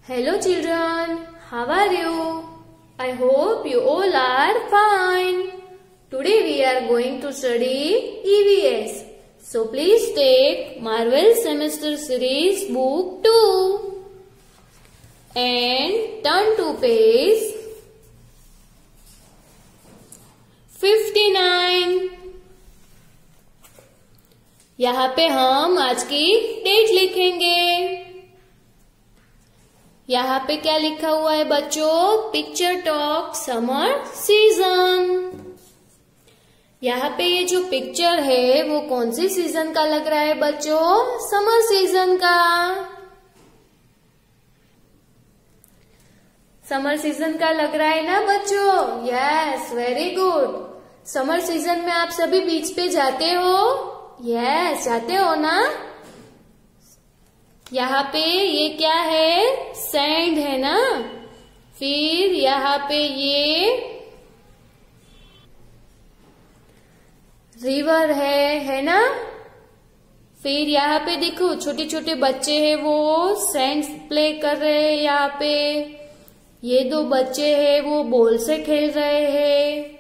Hello children, how are you? I hope you all are fine. Today we are going to study EVS. So please take Marvel Semester Series Book 2 and turn to page 59. यहाँ पे हम आज की date लिखेंगे। यहाँ पे क्या लिखा हुआ है बच्चों? Picture talk summer season. यहाँ पे ये जो पिक्चर है वो कौन सी सीजन का लग रहा है बच्चों? समर सीजन का। समर सीजन का लग रहा है ना बच्चों? Yes, very good. Summer season में आप सभी बीच पे जाते हो? यस, जाते हो ना? यहाँ पे ये क्या है? सैंड है ना। फिर यहाँ पे ये रिवर है ना। फिर यहाँ पे देखो छोटे छोटे बच्चे हैं, वो सैंड प्ले कर रहे हैं। यहाँ पे ये दो बच्चे हैं, वो बॉल से खेल रहे हैं।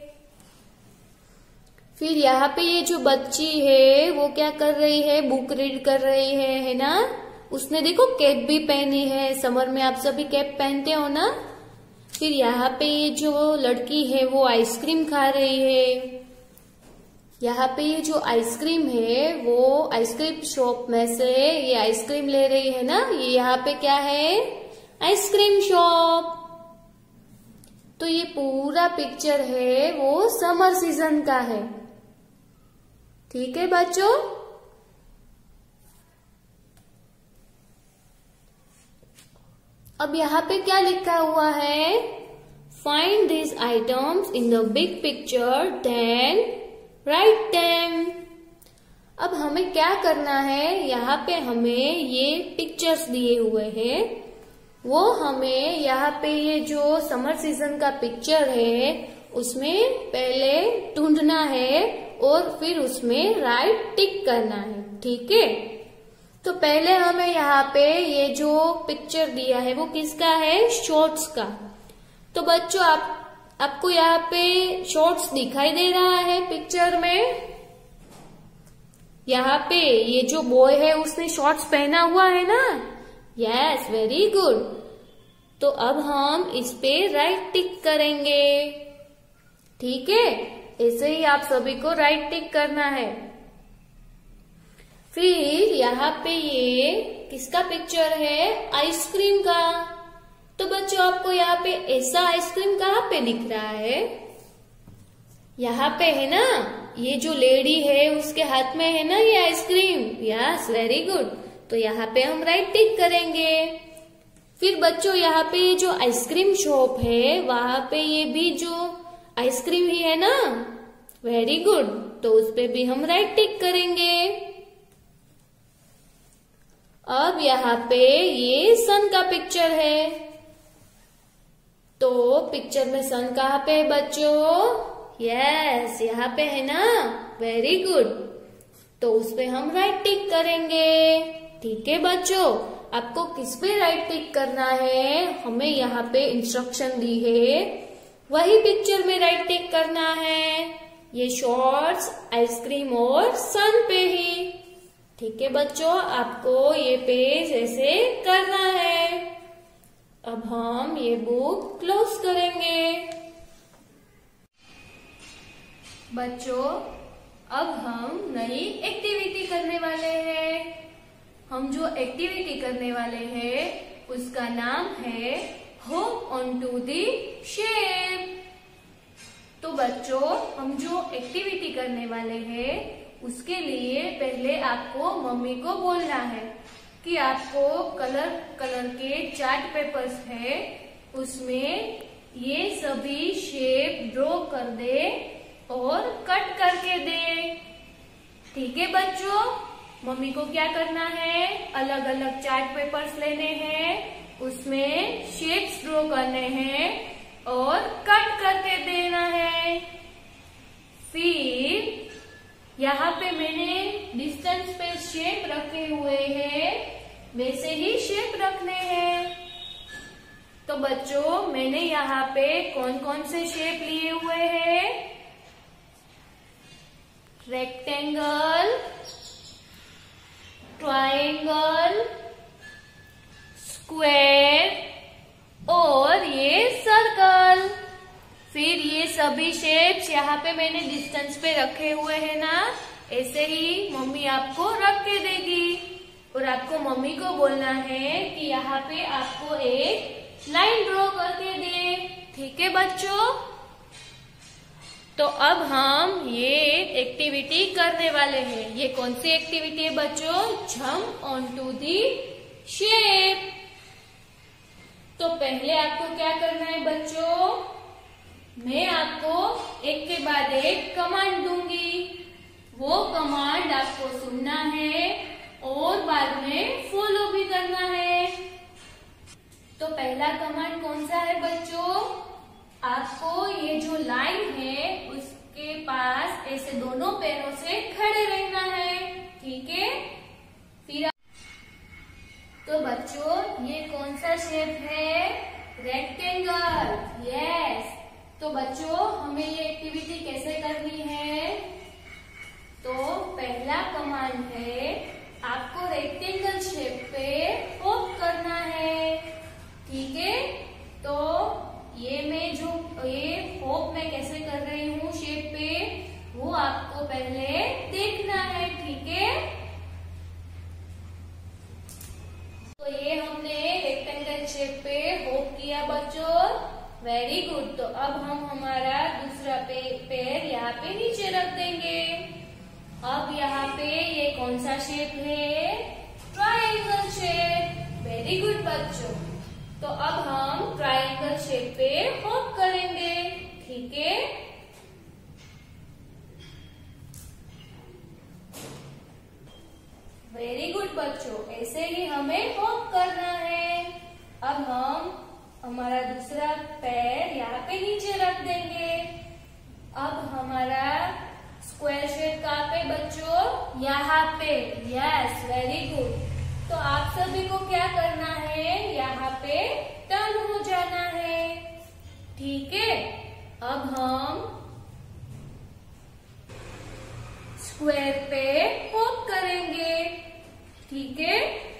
फिर यहाँ पे ये जो बच्ची है वो क्या कर रही है? बुक रीड कर रही है ना। उसने देखो कैप भी पहनी है। समर में आप सभी कैप पहनते हो ना। फिर यहाँ पे ये जो लड़की है वो आइसक्रीम खा रही है। यहाँ पे ये जो आइसक्रीम है वो आइसक्रीम शॉप में से ये आइसक्रीम ले रही है ना। ये यहाँ पे क्या है? Ice cream shop. तो ये पूरा पिक्चर है वो समर सीजन का है। ठीक है बच्चों? अब यहाँ पे क्या लिखा हुआ है? Find this items in the big picture then write them. अब हमें क्या करना है? यहाँ पे हमें ये पिक्चर्स दिए हुए हैं, वो हमें यहाँ पे ये जो समर सीजन का पिक्चर है उसमें पहले ढूंढना है और फिर उसमें राइट टिक करना है। ठीक है? तो पहले हमें यहाँ पे ये जो पिक्चर दिया है वो किसका है? शॉर्ट्स का। तो बच्चों आपको यहाँ पे शॉर्ट्स दिखाई दे रहा है पिक्चर में? यहाँ पे ये जो बॉय है उसने शॉर्ट्स पहना हुआ है ना। Yes, very good. तो अब हम इस पे राइट टिक करेंगे। ठीक है? ऐसे ही आप सभी को राइट टिक करना है। फिर यहाँ पे ये किसका पिक्चर है? आइसक्रीम का। तो बच्चों आपको यहाँ पे ऐसा आइसक्रीम कहाँ पे दिख रहा है? यहाँ पे है ना। ये जो लेडी है उसके हाथ में है ना ये आइसक्रीम। Yes, very good. तो यहाँ पे हम राइट टिक करेंगे। फिर बच्चों यहाँ पे ये जो आइसक्रीम शॉप है वहां पे ये भी जो आइसक्रीम ही है ना। Very good. तो उस पे भी हम राइट टिक करेंगे। अब यहाँ पे ये सन का पिक्चर है। तो पिक्चर में सन कहाँ पे है बच्चों? यस, यहाँ पे है ना। Very good. तो उस पे हम राइट टिक करेंगे। ठीक है बच्चों? आपको किस पे राइट टिक करना है? हमें यहाँ पे इंस्ट्रक्शन दी है, वही पिक्चर में राइट टिक करना है। ये शॉर्ट्स, आइसक्रीम और सन पे ही। ठीक है बच्चों? आपको ये पेज ऐसे करना है। अब हम ये बुक क्लोज करेंगे। बच्चों अब हम नई एक्टिविटी करने वाले हैं। हम जो एक्टिविटी करने वाले हैं उसका नाम है hop on to the shape. तो बच्चों हम जो एक्टिविटी करने वाले हैं उसके लिए पहले आपको मम्मी को बोलना है कि आपको कलर के चार्ट पेपर्स है, उसमें ये सभी शेप ड्रॉ कर दे और कट करके दे। ठीक है बच्चों? मम्मी को क्या करना है? अलग अलग चार्ट पेपर्स लेने हैं, उसमें शेप्स ड्रॉ करने हैं और कट करके देना है। फिर यहाँ पे मैंने डिस्टेंस पे शेप रखे हुए हैं, वैसे ही शेप रखने हैं। तो बच्चों मैंने यहाँ पे कौन कौन से शेप लिए हुए हैं? रेक्टेंगल, ट्रायंगल, स्क्वायर और ये सर्कल। फिर ये सभी शेप्स यहाँ पे मैंने डिस्टेंस पे रखे हुए हैं ना, ऐसे ही मम्मी आपको रख के देगी और आपको मम्मी को बोलना है कि यहाँ पे आपको एक लाइन ड्रॉ करके दे। ठीक है बच्चों? तो अब हम ये एक्टिविटी करने वाले हैं। ये कौन सी एक्टिविटी है बच्चों? Jump on to the shape. तो पहले आपको क्या करना है बच्चों? मैं आपको एक के बाद एक कमांड दूंगी, वो कमांड आपको सुनना है और बाद में फॉलो भी करना है। तो पहला कमांड कौन सा है बच्चों? आपको ये जो लाइन है उसके पास ऐसे दोनों पैरों से खड़े रहना है। ठीक है? फिर तो बच्चों ये कौन सा शेप है? रेक्टेंगल। यस। तो बच्चों हमें ये एक्टिविटी कैसे करनी है? तो पहला कमांड है आपको रेक्टेंगल शेप पे होप करना है। ठीक है? तो ये मैं जो ये होप मैं कैसे कर रही हूँ शेप पे, वो आपको पहले देखना है। ठीक है? तो ये हमने रेक्टेंगल शेप पे होप किया बच्चों। Very good. तो अब हम हमारा दूसरा पैर यहाँ पे नीचे रख देंगे। अब यहाँ पे ये कौन सा शेप है? Triangle shape. वेरी गुड बच्चों। तो अब हम ट्रायंगल शेप पे होप करेंगे। ठीक है? वेरी गुड बच्चों, ऐसे ही हमें होप करना है। अब हम हमारा दूसरा पैर यहाँ पे नीचे रख देंगे। अब हमारा स्क्वायर शेप कहाँ पे बच्चों? यहाँ पे। Yes, very good. तो आप सभी को क्या करना है? यहाँ पे टर्न हो जाना है। ठीक है? अब हम स्क्वायर पे होप करेंगे। ठीक है?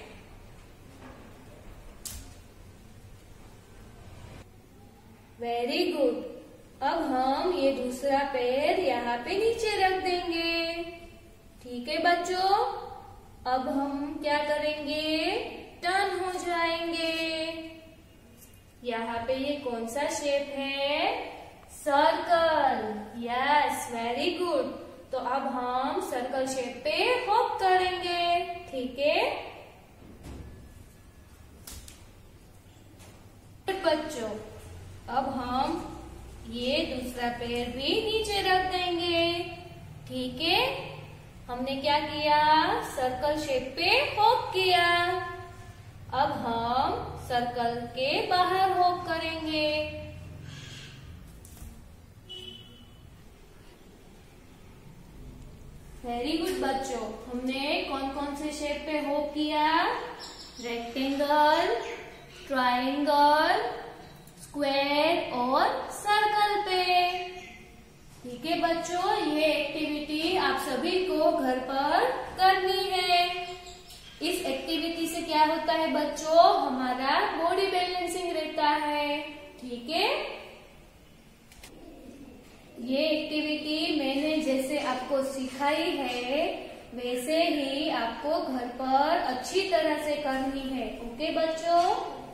Very good. अब हम ये दूसरा पैर यहाँ पे नीचे रख देंगे। ठीक है बच्चों? अब हम क्या करेंगे? टर्न हो जाएंगे। यहाँ पे ये कौन सा शेप है? सर्कल। Yes, very good. तो अब हम सर्कल शेप पे होप करेंगे। ठीक है बच्चों? अब हम ये दूसरा पैर भी नीचे रख देंगे। ठीक है? हमने क्या किया? सर्कल शेप पे होप किया। अब हम सर्कल के बाहर होप करेंगे। वेरी गुड बच्चों। हमने कौन कौन से शेप पे होप किया? रेक्टेंगल, ट्रायंगल, स्क्वायर और सर्कल पे। ठीक है बच्चों? ये एक्टिविटी आप सभी को घर पर करनी है। इस एक्टिविटी से क्या होता है बच्चों? हमारा बॉडी बैलेंसिंग रहता है। ठीक है? ये एक्टिविटी मैंने जैसे आपको सिखाई है वैसे ही आपको घर पर अच्छी तरह से करनी है। ओके बच्चों?